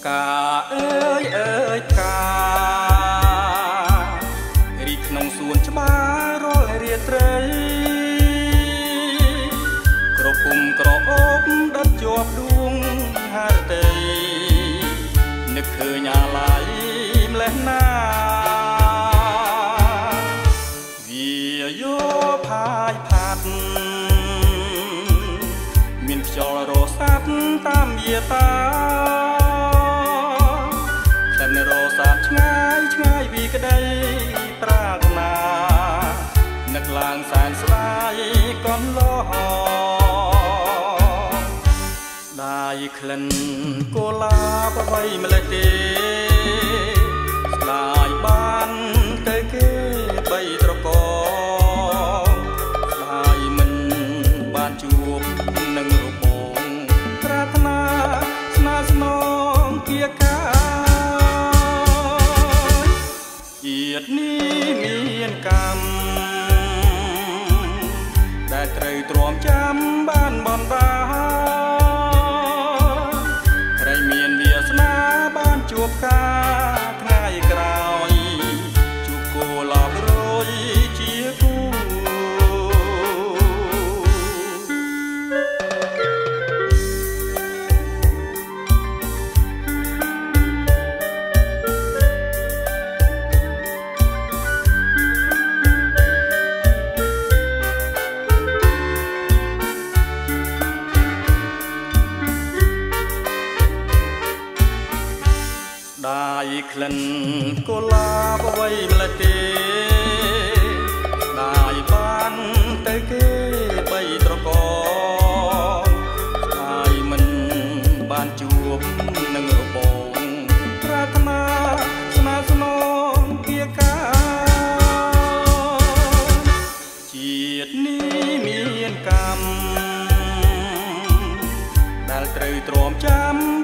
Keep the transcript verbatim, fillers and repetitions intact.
កាអើយអើយផ្ការីកក្នុងសួនច្បាររាល់រាត្រីក្រពុំក្រអូបដិតជាប់ដួងហារតីនឹកឃើញអាឡ័យម្លេះណាវាយោផាយផាត់មានខ្យល់រសាត់តាមយាតាក្លិនរសាត់ឆ្ងាយឆ្ងាយពីក្តីប្រាថ្នានឹកឡើងសែនស្ដាយកូនលោដាយក្លិនកូឡាបអ្វីម្លេះទេស្ដាយបានទៅគេបីត្រកស្ដាយមិនបានជួបនឹងរូបបងប្រាថ្នាស្នាស្នងគៀកាជាតិនេះមានកម្មដែលត្រូវទ្រាំចាំបានបណ្ដាត្រីមានវាសនាបានជួបការថ្ងៃក្រោយជួបគោលបរយជាគូដាយក្លិនកូឡាបអ្វីម្លេះទេដាយបានទៅគេបីត្រកដាយមិនបានជួបនឹងរបងប្រាថ្នាស្នាស្នងគៀកាជាតិនេះមានកម្មដែលត្រូវទ្រាំចាំ